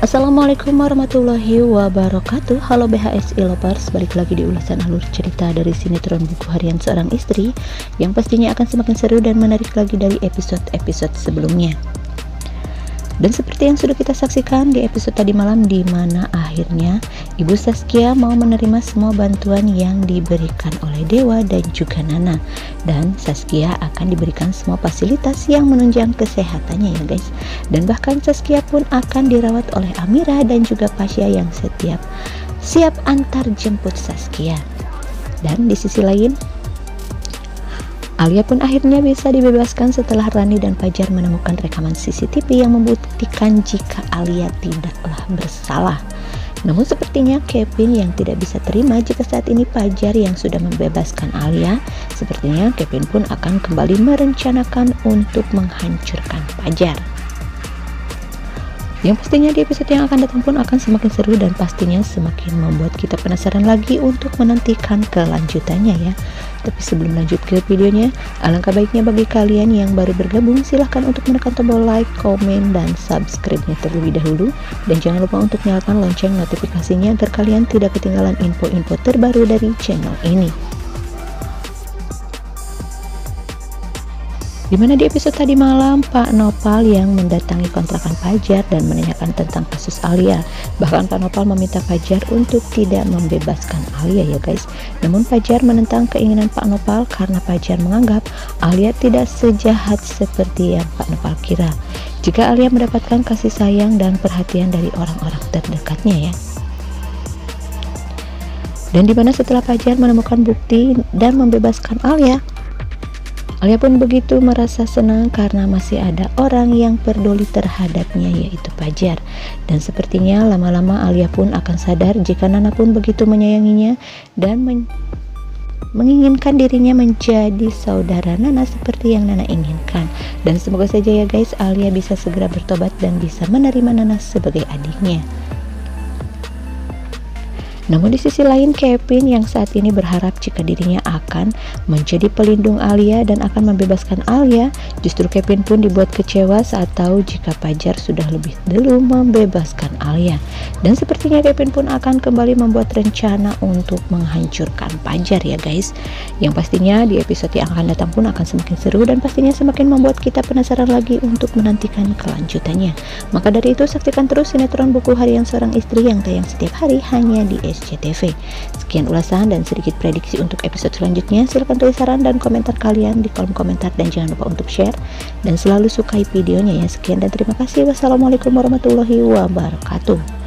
Assalamualaikum warahmatullahi wabarakatuh. Halo BHSI Lovers, balik lagi di ulasan alur cerita dari sinetron Buku Harian Seorang Istri yang pastinya akan semakin seru dan menarik lagi dari episode-episode sebelumnya. Dan seperti yang sudah kita saksikan di episode tadi malam, di mana akhirnya Ibu Saskia mau menerima semua bantuan yang diberikan oleh Dewa dan juga Nana, dan Saskia akan diberikan semua fasilitas yang menunjang kesehatannya ya guys. Dan bahkan Saskia pun akan dirawat oleh Amira dan juga Pasha yang siap antar jemput Saskia. Dan di sisi lain, Alia pun akhirnya bisa dibebaskan setelah Rani dan Fajar menemukan rekaman CCTV yang membuktikan jika Alia tidaklah bersalah. Namun sepertinya Kevin yang tidak bisa terima jika saat ini Fajar yang sudah membebaskan Alia. Sepertinya Kevin pun akan kembali merencanakan untuk menghancurkan Fajar. Yang pastinya di episode yang akan datang pun akan semakin seru dan pastinya semakin membuat kita penasaran lagi untuk menantikan kelanjutannya ya. Tapi sebelum lanjut ke videonya, alangkah baiknya bagi kalian yang baru bergabung, silahkan untuk menekan tombol like, komen, dan subscribe-nya terlebih dahulu. Dan jangan lupa untuk nyalakan lonceng notifikasinya agar kalian tidak ketinggalan info-info terbaru dari channel ini. Dimana di episode tadi malam, Pak Nopal yang mendatangi kontrakan Fajar dan menanyakan tentang kasus Alia. Bahkan Pak Nopal meminta Fajar untuk tidak membebaskan Alia ya guys. Namun Fajar menentang keinginan Pak Nopal karena Fajar menganggap Alia tidak sejahat seperti yang Pak Nopal kira. Jika Alia mendapatkan kasih sayang dan perhatian dari orang-orang terdekatnya ya. Dan dimana setelah Fajar menemukan bukti dan membebaskan Alia pun begitu merasa senang karena masih ada orang yang peduli terhadapnya, yaitu Fajar. Dan sepertinya lama-lama Alia pun akan sadar jika Nana pun begitu menyayanginya dan menginginkan dirinya menjadi saudara Nana seperti yang Nana inginkan. Dan semoga saja ya guys, Alia bisa segera bertobat dan bisa menerima Nana sebagai adiknya. Namun di sisi lain, Kevin yang saat ini berharap jika dirinya akan menjadi pelindung Alia dan akan membebaskan Alia, justru Kevin pun dibuat kecewa saat tahu jika Fajar sudah lebih dulu membebaskan Alia. Dan sepertinya Kevin pun akan kembali membuat rencana untuk menghancurkan Fajar ya guys. Yang pastinya di episode yang akan datang pun akan semakin seru dan pastinya semakin membuat kita penasaran lagi untuk menantikan kelanjutannya. Maka dari itu saksikan terus sinetron Buku Harian Seorang Istri yang tayang setiap hari hanya di SCTV. Sekian ulasan dan sedikit prediksi untuk episode selanjutnya. Silahkan tulis saran dan komentar kalian di kolom komentar dan jangan lupa untuk share dan selalu sukai videonya ya. Sekian dan terima kasih. Wassalamualaikum warahmatullahi wabarakatuh.